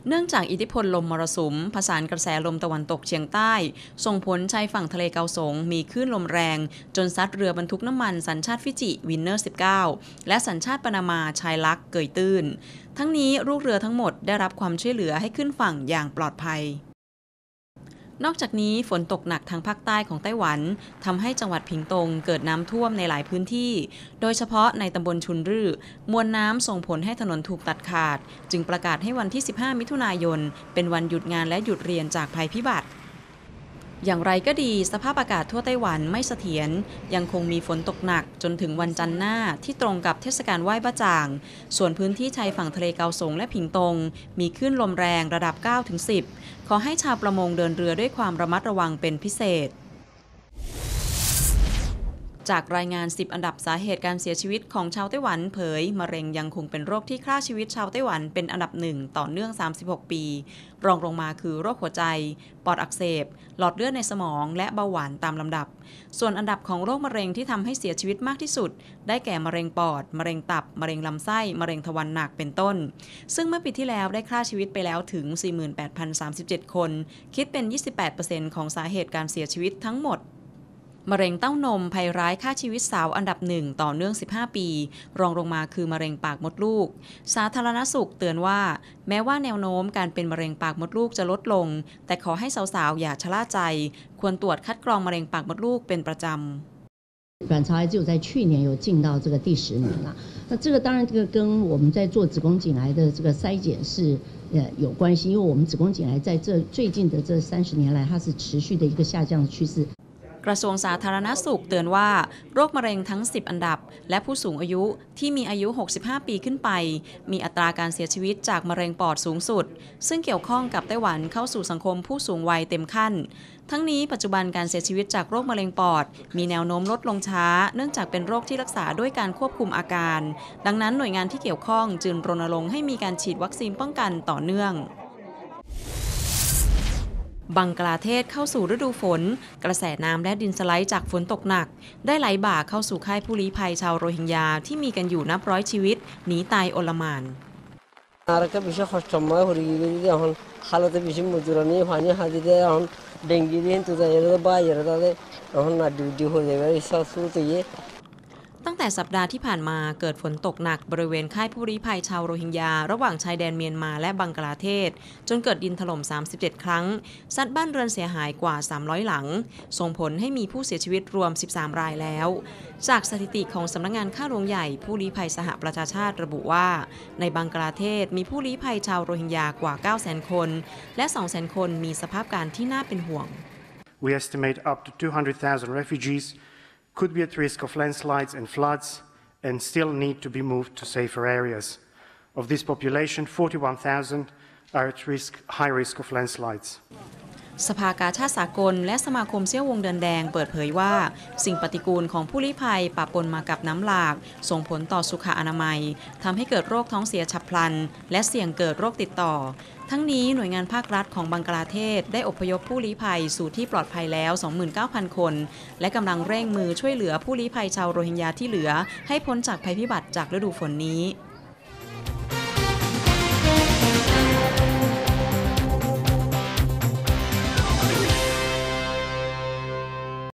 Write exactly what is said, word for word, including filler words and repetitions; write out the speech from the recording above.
เนื่องจากอิทธิพลลมมรสุมผสานกระแสลมตะวันตกเฉียงใต้ส่งผลชายฝั่งทะเลเกาสงมีคลื่นลมแรงจนซัดเรือบรรทุกน้ำมันสัญชาติฟิจิวินเนอร์ สิบเก้า และสัญชาติปานามาชายลักเกยตื้นทั้งนี้ลูกเรือทั้งหมดได้รับความช่วยเหลือให้ขึ้นฝั่งอย่างปลอดภัยนอกจากนี้ฝนตกหนักทางภาคใต้ของไต้หวันทำให้จังหวัดผิงตงเกิดน้ำท่วมในหลายพื้นที่โดยเฉพาะในตำบลชุนรื่อมวลน้ำส่งผลให้ถนนถูกตัดขาดจึงประกาศให้วันที่ สิบห้า มิถุนายนเป็นวันหยุดงานและหยุดเรียนจากภัยพิบัติอย่างไรก็ดีสภาพอากาศทั่วไต้หวันไม่เสถียรยังคงมีฝนตกหนักจนถึงวันจันทร์หน้าที่ตรงกับเทศกาลไหว้บ้าจ่างส่วนพื้นที่ชายฝั่งทะเลเกาสงและผิงตงมีคลื่นลมแรงระดับ เก้าถึงสิบ ขอให้ชาวประมงเดินเรือด้วยความระมัดระวังเป็นพิเศษจากรายงานสิบอันดับสาเหตุการเสียชีวิตของชาวไต้หวันเผยมะเร็งยังคงเป็นโรคที่ฆ่าชีวิตชาวไต้หวันเป็นอันดับหนึ่งต่อเนื่องสามสิบหกปีรองลงมาคือโรคหัวใจปอดอักเสบหลอดเลือดในสมองและเบาหวานตามลำดับส่วนอันดับของโรคมะเร็งที่ทำให้เสียชีวิตมากที่สุดได้แก่มะเร็งปอดมะเร็งตับมะเร็งลำไส้มะเร็งทวารหนักเป็นต้นซึ่งเมื่อปีที่แล้วได้ฆ่าชีวิตไปแล้วถึง สี่หมื่นแปดพันสามสิบเจ็ด คนคิดเป็น ยี่สิบแปดเปอร์เซ็นต์ ของสาเหตุการเสียชีวิตทั้งหมดมะเร็งเต้านมภัยร้ายฆ่าชีวิตสาวอันดับหนึ่งต่อเนื่องสิบห้าปีรองลงมาคือมะเร็งปากมดลูกสาธารณสุขเตือนว่าแม้ว่าแนวโน้มการเป็นมะเร็งปากมดลูกจะลดลงแต่ขอให้สาวๆอย่าชะล่าใจควรตรวจคัดกรองมะเร็งปากมดลูกเป็นประจำ卵巢癌只有在去年有进到这个第十名了，那这个当然这个跟我们在做子宫颈癌的这个筛检是呃有关系，因为我们子宫颈癌在这最近的这三十年来，它是持续的一个下降的趋势。 กระทรวงสาธารณสุขเตือนว่าโรคมะเร็งทั้งสิบอันดับและผู้สูงอายุที่มีอายุหกสิบห้าปีขึ้นไปมีอัตราการเสียชีวิตจากมะเร็งปอดสูงสุดซึ่งเกี่ยวข้องกับไต้หวันเข้าสู่สังคมผู้สูงวัยเต็มขั้นทั้งนี้ปัจจุบันการเสียชีวิตจากโรคมะเร็งปอดมีแนวโน้มลดลงช้าเนื่องจากเป็นโรคที่รักษาด้วยการควบคุมอาการดังนั้นหน่วยงานที่เกี่ยวข้องจึงรณรงค์ให้มีการฉีดวัคซีนป้องกันต่อเนื่องบังกลาเทศเข้าสู่ฤดูฝนกระแสน้ำและดินสไลด์จากฝนตกหนักได้ไหลบ่าเข้าสู่ค่ายผู้ลี้ภัยชาวโรฮิงญาที่มีกันอยู่นับร้อยชีวิตหนีตายโอลหม่านตั้งแต่สัปดาห์ที่ผ่านมาเกิดฝนตกหนักบริเวณค่ายผู้ลี้ภัยชาวโรฮิงญาระหว่างชายแดนเมียนมาและบังกลาเทศจนเกิดดินถล่มสามสิบเจ็ดครั้งซัดบ้านเรือนเสียหายกว่าสามร้อยหลังส่งผลให้มีผู้เสียชีวิตรวมสิบสามรายแล้วจากสถิติของสำนักงานข้าหลวงใหญ่ผู้ลี้ภัยสหประชาชาติระบุว่าในบังกลาเทศมีผู้ลี้ภัยชาวโรฮิงญากว่า เก้าแสน คนและ สองแสน คนมีสภาพการที่น่าเป็นห่วง We estimate up to two hundred thousand refugees could be at risk of landslides and floods and still need to be moved to safer areas. Of this population, forty-one thousand are at risk, high risk of landslides. สภากาชาติสากลและสมาคมเซี่ยววงเดินแดงเปิดเผยว่าสิ่งปฏิกูลของผู้ลี้ภัยปะปนมากับน้ำหลากส่งผลต่อสุขอนามัยทำให้เกิดโรคท้องเสียฉับพลันและเสี่ยงเกิดโรคติดต่อทั้งนี้หน่วยงานภาครัฐของบังกลาเทศได้อพยพผู้ลี้ภัยสู่ที่ปลอดภัยแล้ว สองหมื่นเก้าพัน คนและกำลังเร่งมือช่วยเหลือผู้ลี้ภัยชาวโรฮิงญาที่เหลือให้พ้นจากภัยพิบัติจากฤดูฝนนี้